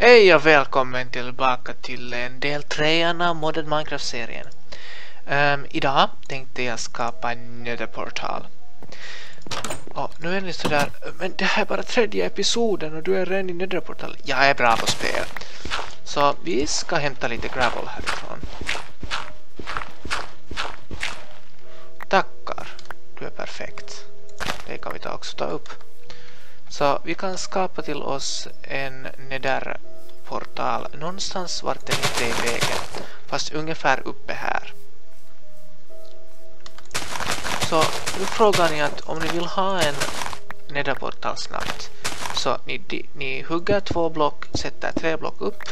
Hej och välkommen tillbaka till en del 3 av Modded Minecraft-serien. Idag tänkte jag skapa en netherportal. Och nu är ni sådär, men det här är bara 3:e episoden och du är redan i netherportal. Jag är bra på spel. Så vi ska hämta lite gravel härifrån. Tackar, du är perfekt. Det kan vi också ta upp. Så vi kan skapa till oss en netherportal någonstans vart den inte är i vägen. Fast ungefär uppe här. Så nu frågar ni att om ni vill ha en netherportal snabbt. Så ni hugger 2 block, sätter 3 block upp.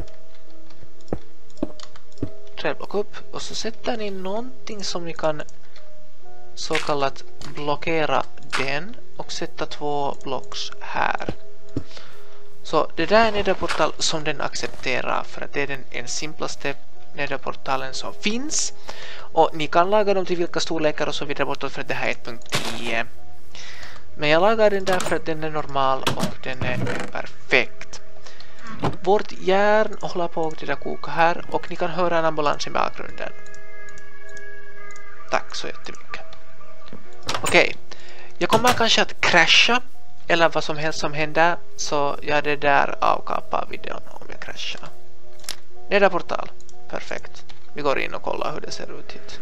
3 block upp. Och så sätter ni någonting som ni kan så kallat blockera den. Och sätta 2 blocks här. Så det där är netherportal som den accepterar. För att det är den simplaste netherportalen som finns. Och ni kan laga dem till vilka storlekar och så vidare bortåt för att det här är 1.10. Men jag lagar den där för att den är normal och den är perfekt. Vårt järn håller på att koka här och ni kan höra en ambulans i bakgrunden. Tack så jättemycket. Okej. Jag kommer kanske att crasha eller vad som helst som händer, så jag det där avkapar videon om jag kraschar. Netherportal. Perfekt. Vi går in och kollar hur det ser ut hit.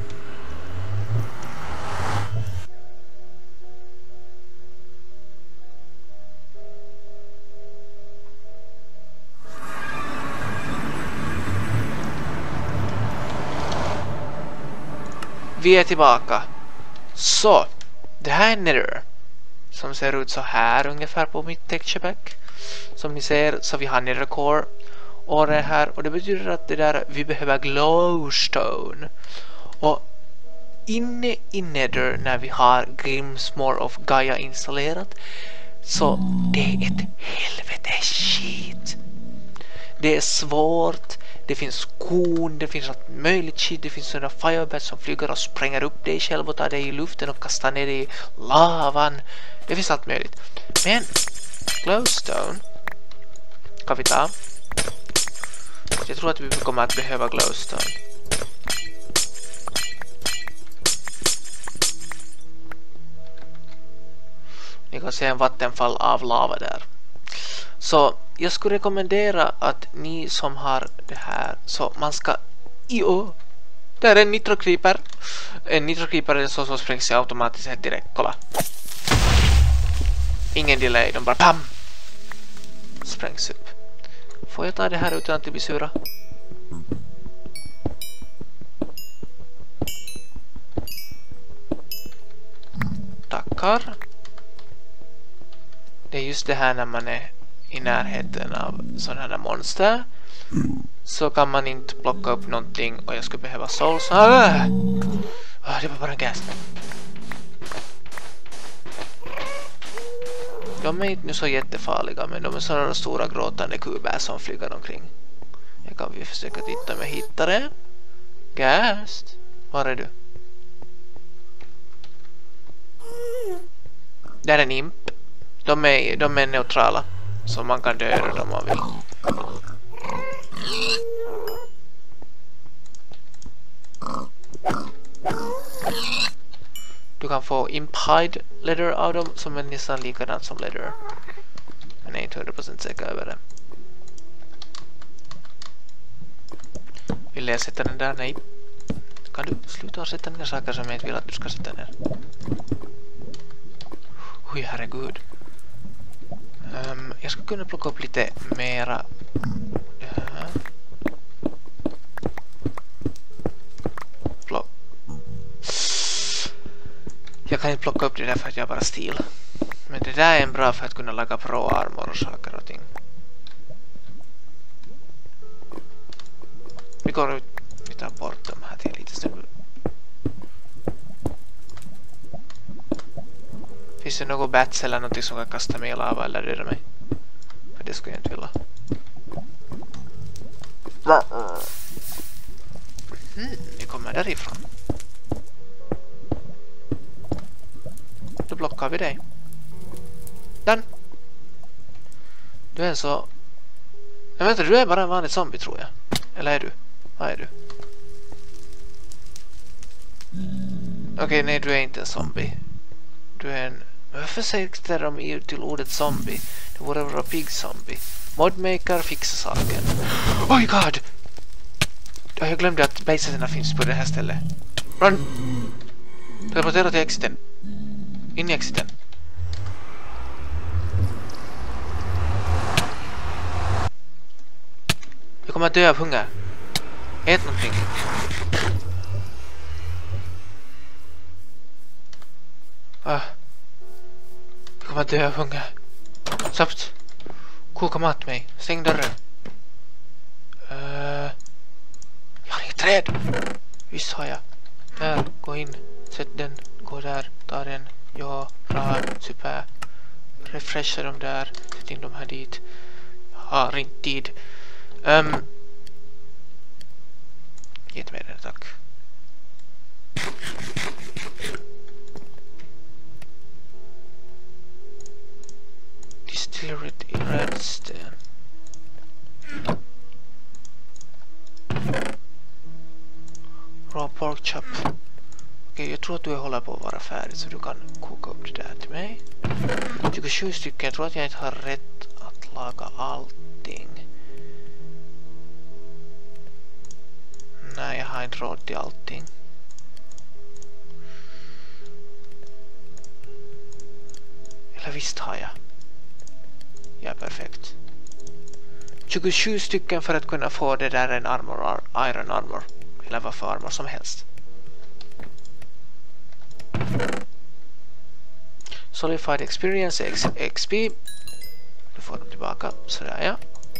Vi är tillbaka. Så. Det här är nether. Som ser ut så här ungefär på mitt texture pack. Som ni ser så vi har nether core. Och det här. Och det betyder att det där vi behöver glowstone. Och inne i nether när vi har Grimsmore of Gaia installerat. Så det är ett helvete shit. Det är svårt. Det finns korn, det finns allt möjligt shit. Det finns sådana firebats som flyger och spränger upp dig själv och tar dig i luften och kastar ner dig i lavan. Det finns allt möjligt. Men glowstone kan vi ta. Jag tror att vi kommer att behöva glowstone. Ni kan se en vattenfall av lava där. Så jag skulle rekommendera att ni som har det här, så man ska det är en nitrocreeper. En nitrocreeper är så som sprängs sig automatiskt direkt. Kolla. Ingen delay, de bara PAM! Sprängs upp. Får jag ta det här utan att det blir sura? Tackar. Det är just det här när man är i närheten av sådana här monster. Så kan man inte plocka upp någonting och jag skulle behöva souls. Det var bara en gas. De är inte nu så jättefarliga, men de är sådana stora gråtande kuber som flyger omkring. Jag kan vi försöka titta om jag hittar det. Gas. Var är du? Där är en imp. De är neutrala. Så man kan döda dem om man vill. Du kan få imphide leather av dem som är nästan likadant som leather. Men jag är inte 100% säker över det. Vill jag sätta den där? Nej. Kan du sluta sätta ner saker som jag inte vill att du ska sätta ner? Oj, herregud. Jag ska kunna plocka upp lite mera. Jag kan inte plocka upp det där för att jag bara stil. Men det där är en bra för att kunna laga pro armor och saker och ting. Vi går ut. Vi tar bort dem här till lite stund. Finns det något bats eller något som kan kasta mig i lava eller döda mig? För det skulle jag inte vilja. Vi kommer därifrån. Då blockar vi dig. Den. Du är så Men vänta, du är bara en vanlig zombie tror jag. Eller är du? Vad är du? Okej, nej, du är inte en zombie. Du är en... Varför säger de till ordet zombie? Det borde vara pig zombie. Modmaker fixar saken. Oh my god! Jag glömde att baserna finns på det här stället. Run! Teleportera till exiten. In i exiten. Jag kommer att dö av hunger. Ät någonting. Jag kommer att dö av hunger. Snabbt. Koka mat mig. Stäng dörren. Jag har inget träd. Visst har jag. Där, gå in. Sätt den. Gå där. Ta den. Ja, bra. Super. Refresha dem där. Sätt in dem här dit. Jag har inte tid. Ge mig den, tack. Distillery i Redstone. Raw pork chop. Okej, jag tror att du håller på att vara färdig så du kan koka upp det där till mig. 27 stycken. Jag tror att jag inte har rätt att laga allting. Nej, jag har inte råd till allting. Eller visst har jag. Ja, perfekt. 27 stycken för att kunna få det där en armor, iron armor. Eller vad för armor som helst. Solidified experience XP. Du får dem tillbaka. Sådär ja.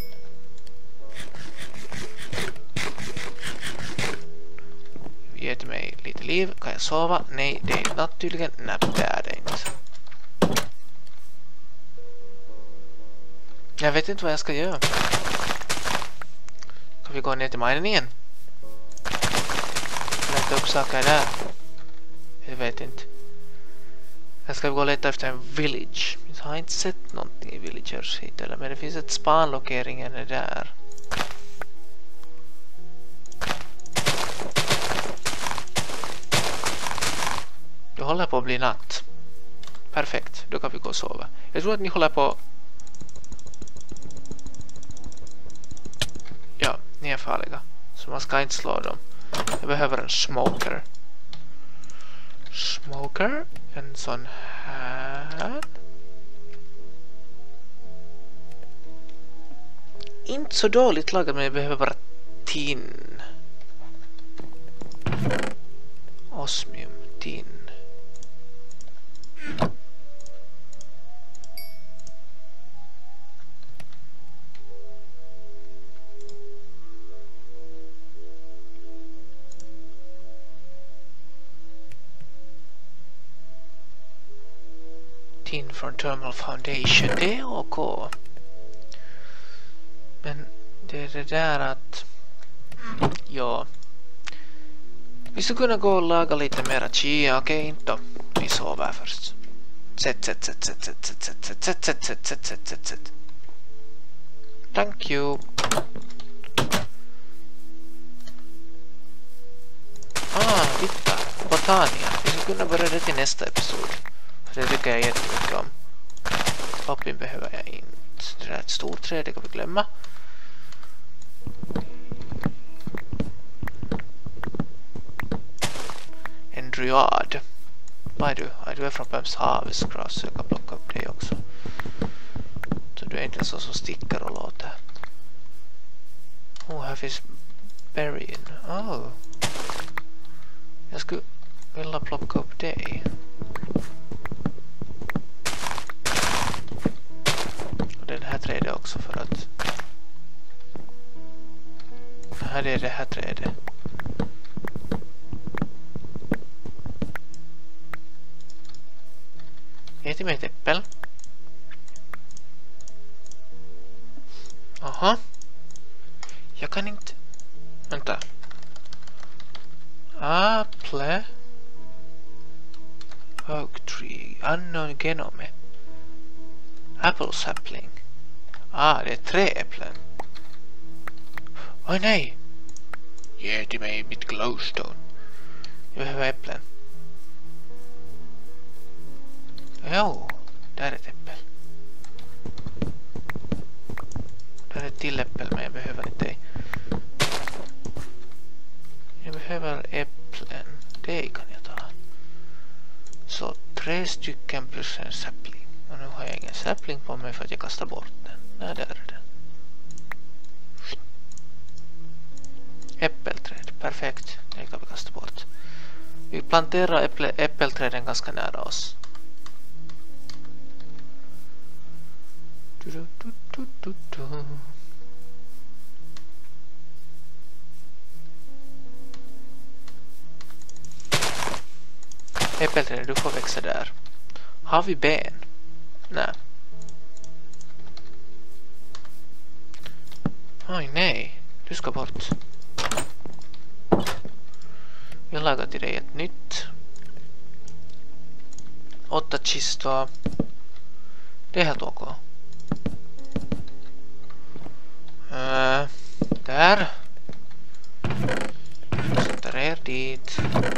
Ge till mig lite liv. Kan jag sova? Nej, det är inte natt tydligen. Nej, det är det inte. Jag vet inte vad jag ska göra. Ska vi gå ner till minen igen? Leta upp saker där. Jag vet inte. Jag ska gå och leta efter en village. Jag har inte sett någonting i villagers hit eller, men det finns ett spanlokeringen där. Det håller på att bli natt. Perfekt, då kan vi gå och sova. Jag tror att ni håller på... Ja, ni är farliga. Så man ska inte slå dem. Jag behöver en smoker. Smoker. En sån här. Inte så dåligt lagat, men jag behöver bara tin. Osmium, tin. Tin från Thermal Foundation, det är okej. Men det är det där att... Ja. Vi ska kunna gå och laga lite mera chia, okej? Inte då. Vi sover först. Sätt. Thank you. Titta. Botania. Vi ska kunna börja det till nästa episod. För det tycker jag jättemycket om. Pappin behöver jag inte. Det är ett stort träd, det kan vi glömma. En dryad. Vad är du? Du är från Pems havsgras, så jag kan plocka upp dig också. Så du är inte en sån som sticker och låter. Här finns berry. Jag skulle vilja plocka upp dig. Och den här trädet också för att... Här är det här trädet. Ge till mig ett äppel. Aha. Jag kan inte... Vänta. Apple. Oak tree. Unknown genome. Apple sapling. Det är 3 äpplen. Oj nej! Ge till mig mitt glowstone. Jag behöver äpplen. Jo, där är ett äppel. Där är ett till äppel, men jag behöver inte dig. Jag behöver äpplen. Det kan jag ta. Så 3 stycken plus en sapling. Och nu har jag ingen sapling på mig för att jag kastar bort den. Nej, där är den. Äppelträd, perfekt. Det kan vi kasta bort. Vi planterar äppelträden ganska nära oss. Äppelträd, du får växa där. Har vi ben? Nej. Oj nej, du ska bort. Vi lagar till dig ett nytt. 8 kistor. Det är helt okej. Där. Sätter er dit.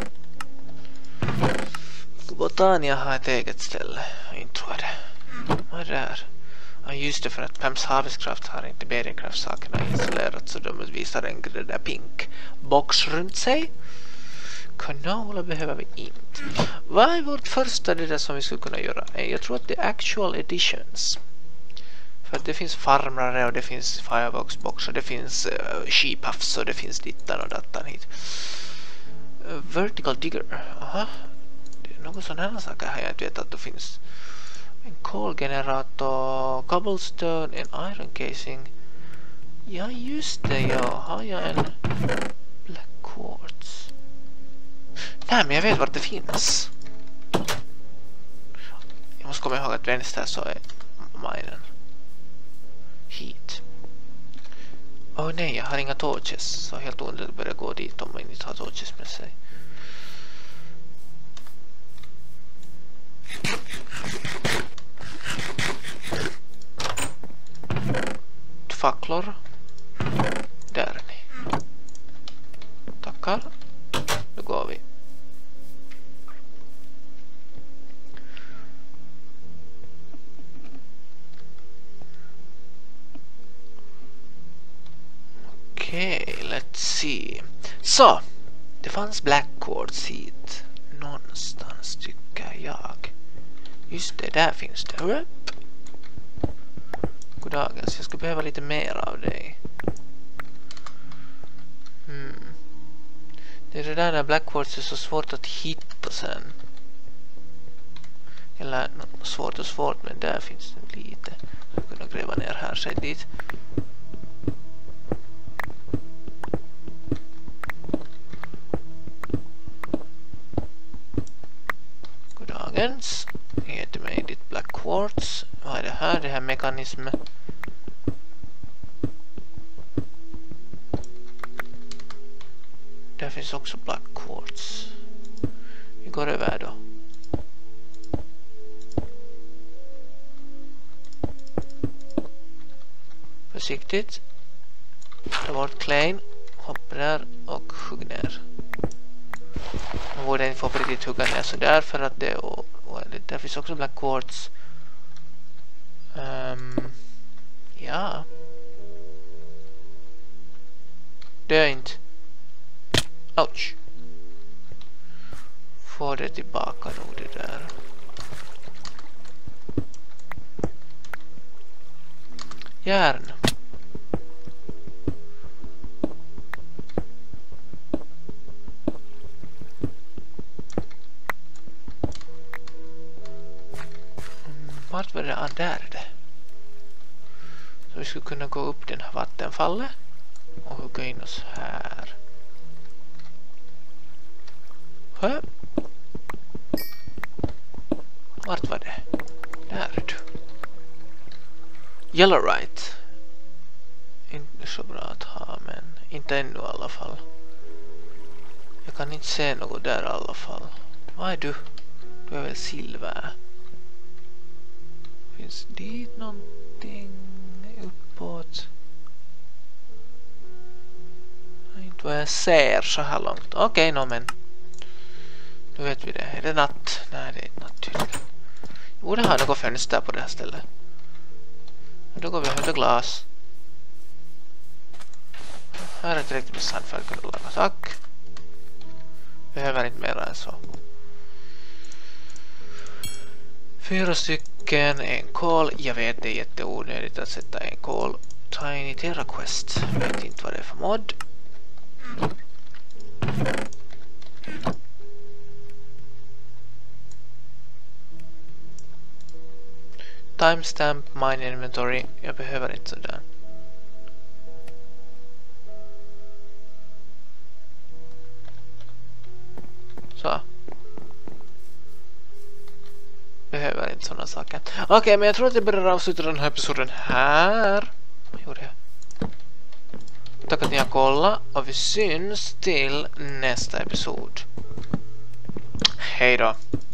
Botania har ett eget ställe. Jag tror det. Vad är det där? Ja, just det, för att Pems havskraft har inte BD-kraftsakerna installerat, så de visar en där pink box runt sig. Kanaler behöver vi inte. Vad är vårt första det där som vi skulle kunna göra? Jag tror att det är actual editions. För att det finns farmare och det finns firebox och det finns sheephuffs och det finns dittan och dattan hit. Vertical digger. Aha. Det är något sådana här saker här jag inte vet att det finns. En kolgenerator, cobblestone, en iron casing. Ja just det, ja. Har jag en black quartz? Nej, men jag vet vart det finns. Jag måste komma ihåg att vänster så är minen. Hit. Åh nej, jag har inga torches. Så helt onödigt att börja gå dit om man inte har torches med sig. Facklor. Där är ni. Tackar. Nu går vi. Okej, let's see. Så, det fanns black quartz hit någonstans tycker jag. Just det, där finns det. Upp. Goddagens, jag skulle behöva lite mer av dig. Det är det där när black quartz är så svårt att hitta sen. Eller svårt och svårt, men där finns det lite. Jag skulle kunna gräva ner här, säg dit. Goddagens. Ge till mig ditt black quartz. Vad är det här? Det här mekanismen. Där finns också black quartz. Vi går över då. Försiktigt. Ta bort Klein. Hoppa där och hugg ner. Man borde inte få riktigt hugga ner så där för att det och där finns också black quartz. Ja. Dö inte. Ouch. Få det tillbaka nog det där. Järn. Vart var det? Ah, där är det. Så vi skulle kunna gå upp den här vattenfallet och hugga in oss här. Hö? Vart var det? Där är du. Yellowite. Inte så bra att ha, men inte ännu i alla fall. Jag kan inte se något där i alla fall. Vad är du? Du är väl silver. Finns dit någonting uppåt? Vad jag ser så här långt. Okej, men. Nu vet vi det. Är det natt? Nej, det är inte natt tydligen. Jo, det har något fönster på det här stället. Då går vi och hämtar glas. Här är tillräckligt med sand för att kunna laga. Tack. Behöver inte mer än så. 4 stycken, en kol. Jag vet det är jätteonödigt att sätta en kol. Tiny Terra Quest. Vet inte vad det är för mod. Timestamp, mine inventory. Jag behöver inte sådär. Så. Behöver inte sådana saker. Okej, men jag tror att jag börjar avsluta den här episoden här. Vad gjorde jag? Tack att ni har kollat. Och vi syns till nästa episod. Hej då.